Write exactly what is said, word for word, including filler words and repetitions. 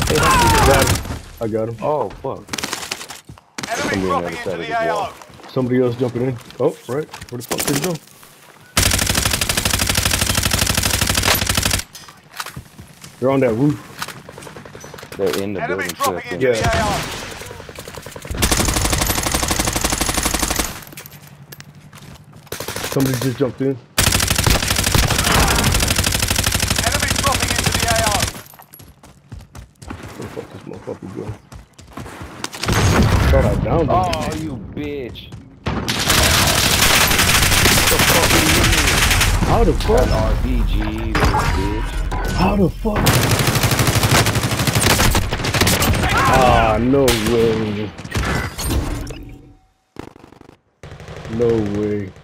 Got him. I got him. Oh, fuck. Enemy dropping into the A O. Somebody else jumping in. Oh, right. Where the fuck did he go? They're on that roof. They're in the Enemy building. dropping Too, into Yeah. the A O. Somebody just jumped in. Enemy dropping into the A O. Where the fuck this motherfucker go? Thought I downed him. Oh, you bitch. How the fuck? That's R P G, little bitch. How the fuck? Ah, no way. No way.